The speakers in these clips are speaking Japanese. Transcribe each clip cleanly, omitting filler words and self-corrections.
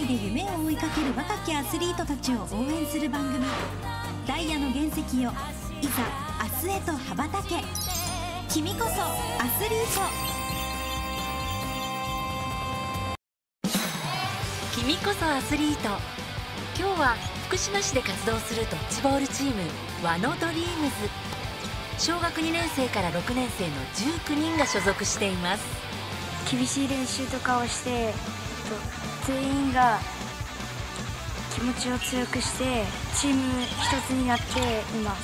で夢を追いかける若きアスリートたちを応援する番組「ダイヤの原石よいざ明日へと羽ばたけ君こそアスリート」。 君こそアスリート。今日は福島市で活動するドッジボールチーム和野ドリームズ。小学2年生から6年生の19人が所属しています。 厳しい練習とかをして全員が気持ちを強くしてチーム一つになっています。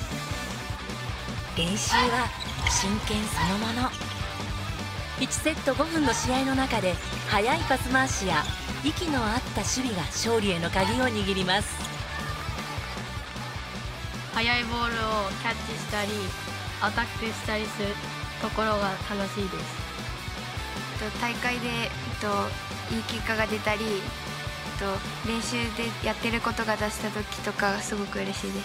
練習は真剣そのもの。1セット5分の試合の中で速いパス回しや息の合った守備が勝利への鍵を握ります。 速いボールをキャッチしたりアタックしたりするところが楽しいです。 大会でいい結果が出たり練習でやってることが出した時とかすごく嬉しいです。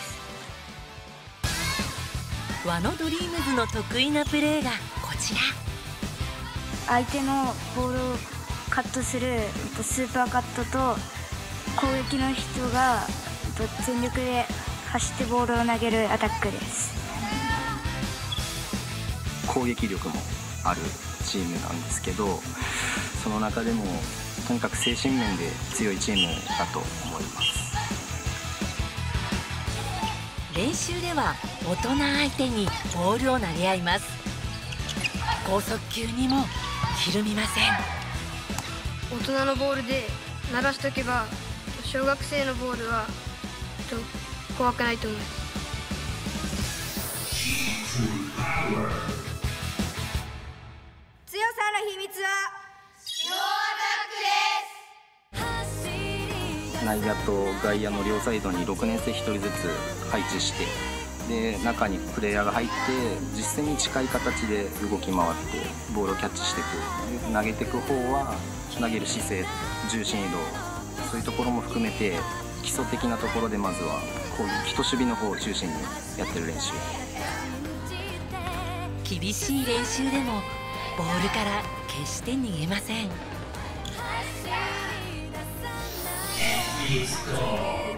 和野ドリームズの得意なプレーがこちら。 相手のボールをカットするスーパーカットと攻撃の人が全力で走ってボールを投げるアタックです。 攻撃力もあるチームなんですけど、その中でもとにかく精神面で強いチームだと思います。 練習では大人相手にボールを投げ合います。剛速球にもひるみません。 大人のボールで鳴らしとけば小学生のボールは怖くないと思います。 強さの秘密はスローアタックです。 内野と外野の両サイドに6年生1人ずつ配置して、で中にプレイヤーが入って実戦に近い形で動き回ってボールをキャッチしていく。投げていく方は投げる姿勢、重心移動、そういうところも含めて基礎的なところでまずは攻撃と守備の方を中心にやってる練習。 厳しい練習でもボールから決して逃げません。